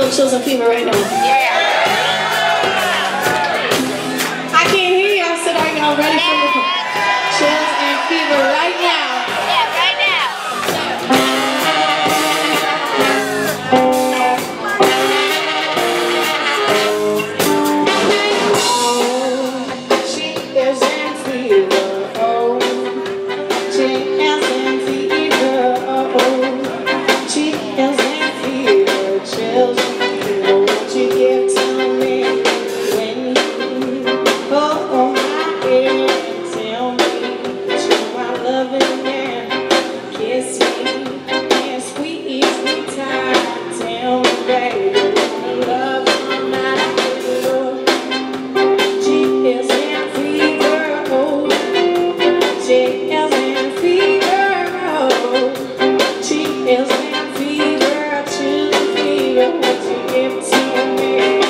little chills and fever right now. Yeah. I can't hear y'all, so are y'all ready for the chills and fever right now? Yeah, right now. Chills and fever, oh. Chills and fever, oh. Chills and fever, chills and fever. Won't you give to me when you hold my hand and tell me that you are loving and kiss me and squeeze me tight. Tell me, baby, wanna love you my little. Chills and fever, oh. Chills and fever, oh. Chills and fever, chills and fever. What you give to me?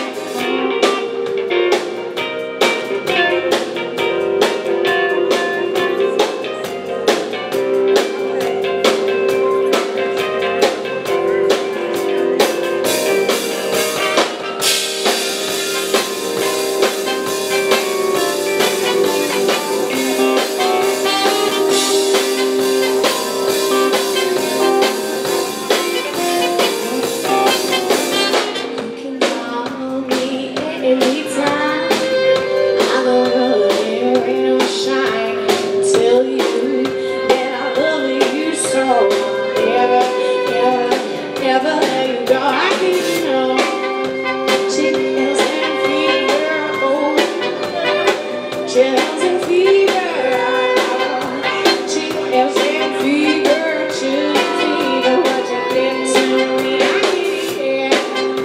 Anytime I go running, rain or shine, tell you that I love you so. Never, ever, ever let you go. I need you know. Chills and fever, oh. Chills and fever, chills and fever, chills and fever. What you give to me, I need it.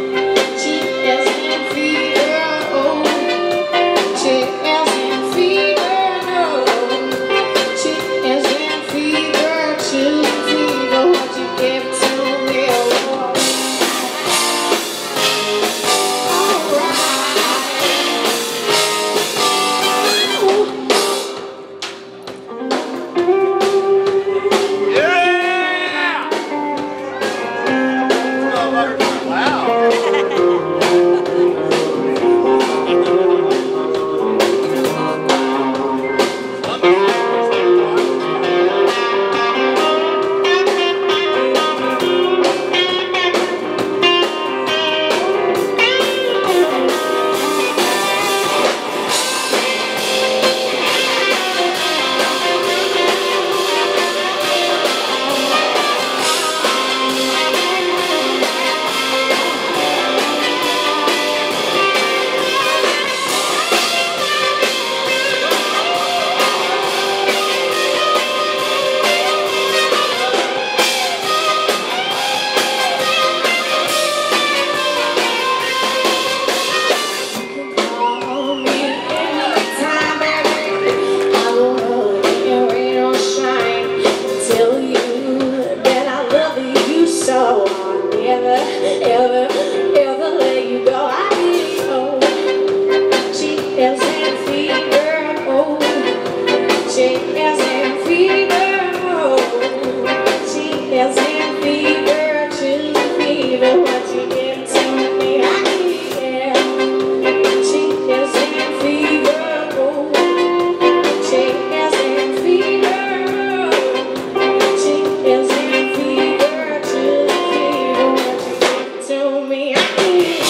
Chills and fever, oh. Chills and fever, no. Chills and fever, chills and fever. What you give to me, oh. To me, I